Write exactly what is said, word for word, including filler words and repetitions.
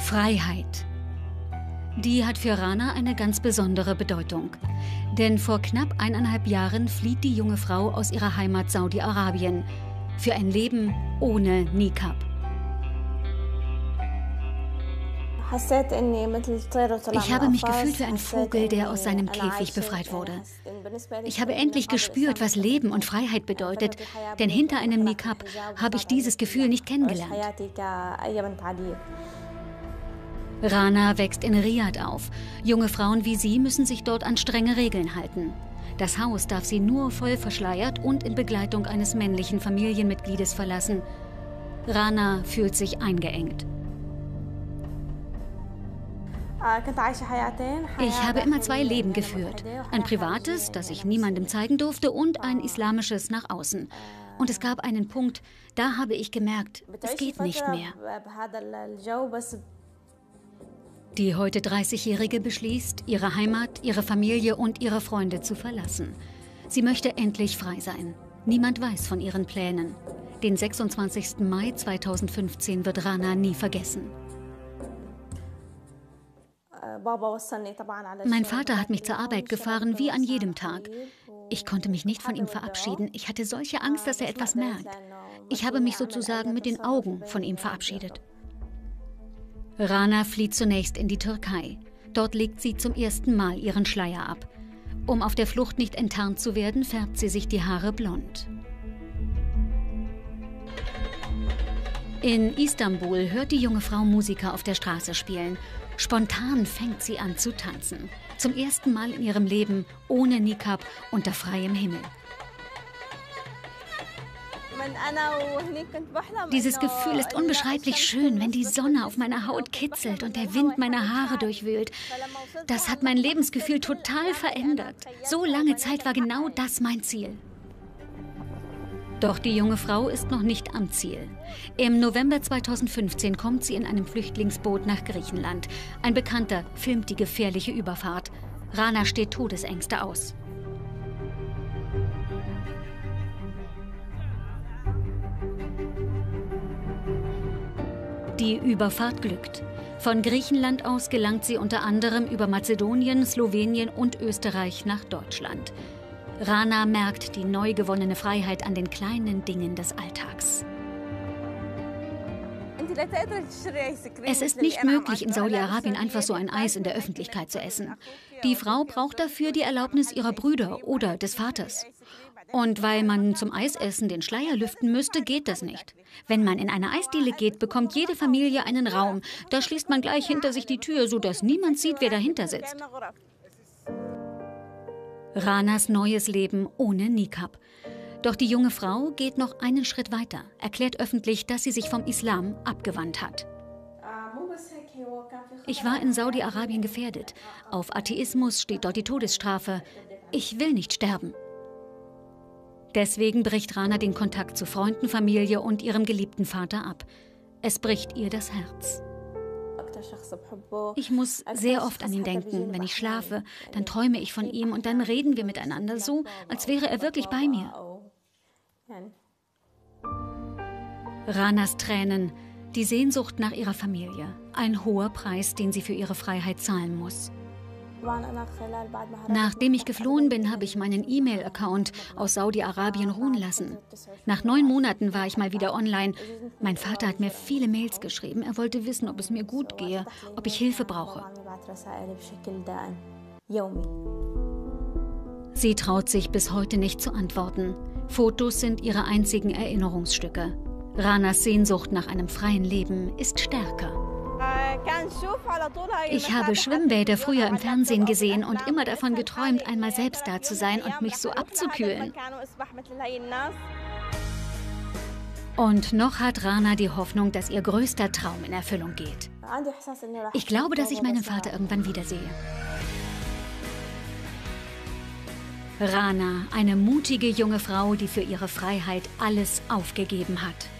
Freiheit. Die hat für Rana eine ganz besondere Bedeutung. Denn vor knapp eineinhalb Jahren flieht die junge Frau aus ihrer Heimat Saudi-Arabien für ein Leben ohne Niqab. Ich habe mich gefühlt wie ein Vogel, der aus seinem Käfig befreit wurde. Ich habe endlich gespürt, was Leben und Freiheit bedeutet, denn hinter einem Niqab habe ich dieses Gefühl nicht kennengelernt. Rana wächst in Riad auf. Junge Frauen wie sie müssen sich dort an strenge Regeln halten. Das Haus darf sie nur voll verschleiert und in Begleitung eines männlichen Familienmitgliedes verlassen. Rana fühlt sich eingeengt. Ich habe immer zwei Leben geführt. Ein privates, das ich niemandem zeigen durfte, und ein islamisches nach außen. Und es gab einen Punkt, da habe ich gemerkt, es geht nicht mehr. Die heute dreißigjährige beschließt, ihre Heimat, ihre Familie und ihre Freunde zu verlassen. Sie möchte endlich frei sein. Niemand weiß von ihren Plänen. Den sechsundzwanzigsten Mai zweitausendfünfzehn wird Rana nie vergessen. Mein Vater hat mich zur Arbeit gefahren, wie an jedem Tag. Ich konnte mich nicht von ihm verabschieden. Ich hatte solche Angst, dass er etwas merkt. Ich habe mich sozusagen mit den Augen von ihm verabschiedet. Rana flieht zunächst in die Türkei. Dort legt sie zum ersten Mal ihren Schleier ab. Um auf der Flucht nicht enttarnt zu werden, färbt sie sich die Haare blond. In Istanbul hört die junge Frau Musiker auf der Straße spielen. Spontan fängt sie an zu tanzen. Zum ersten Mal in ihrem Leben ohne Niqab unter freiem Himmel. Dieses Gefühl ist unbeschreiblich schön, wenn die Sonne auf meiner Haut kitzelt und der Wind meine Haare durchwühlt. Das hat mein Lebensgefühl total verändert. So lange Zeit war genau das mein Ziel. Doch die junge Frau ist noch nicht am Ziel. Im November zweitausendfünfzehn kommt sie in einem Flüchtlingsboot nach Griechenland. Ein Bekannter filmt die gefährliche Überfahrt. Rana steht Todesängste aus. Die Überfahrt glückt. Von Griechenland aus gelangt sie unter anderem über Mazedonien, Slowenien und Österreich nach Deutschland. Rana merkt die neu gewonnene Freiheit an den kleinen Dingen des Alltags. Es ist nicht möglich, in Saudi-Arabien einfach so ein Eis in der Öffentlichkeit zu essen. Die Frau braucht dafür die Erlaubnis ihrer Brüder oder des Vaters. Und weil man zum Eisessen den Schleier lüften müsste, geht das nicht. Wenn man in eine Eisdiele geht, bekommt jede Familie einen Raum. Da schließt man gleich hinter sich die Tür, sodass niemand sieht, wer dahinter sitzt. Ranas neues Leben ohne Niqab. Doch die junge Frau geht noch einen Schritt weiter, erklärt öffentlich, dass sie sich vom Islam abgewandt hat. Ich war in Saudi-Arabien gefährdet. Auf Atheismus steht dort die Todesstrafe. Ich will nicht sterben. Deswegen bricht Rana den Kontakt zu Freunden, Familie und ihrem geliebten Vater ab. Es bricht ihr das Herz. Ich muss sehr oft an ihn denken. Wenn ich schlafe, dann träume ich von ihm und dann reden wir miteinander so, als wäre er wirklich bei mir. Ranas Tränen, die Sehnsucht nach ihrer Familie. Ein hoher Preis, den sie für ihre Freiheit zahlen muss. Nachdem ich geflohen bin, habe ich meinen E-Mail-Account aus Saudi-Arabien ruhen lassen. Nach neun Monaten war ich mal wieder online. Mein Vater hat mir viele Mails geschrieben. Er wollte wissen, ob es mir gut gehe, ob ich Hilfe brauche. Sie traut sich bis heute nicht zu antworten. Fotos sind ihre einzigen Erinnerungsstücke. Ranas Sehnsucht nach einem freien Leben ist stärker. Ich habe Schwimmbäder früher im Fernsehen gesehen und immer davon geträumt, einmal selbst da zu sein und mich so abzukühlen. Und noch hat Rana die Hoffnung, dass ihr größter Traum in Erfüllung geht. Ich glaube, dass ich meinen Vater irgendwann wiedersehe. Rana, eine mutige junge Frau, die für ihre Freiheit alles aufgegeben hat.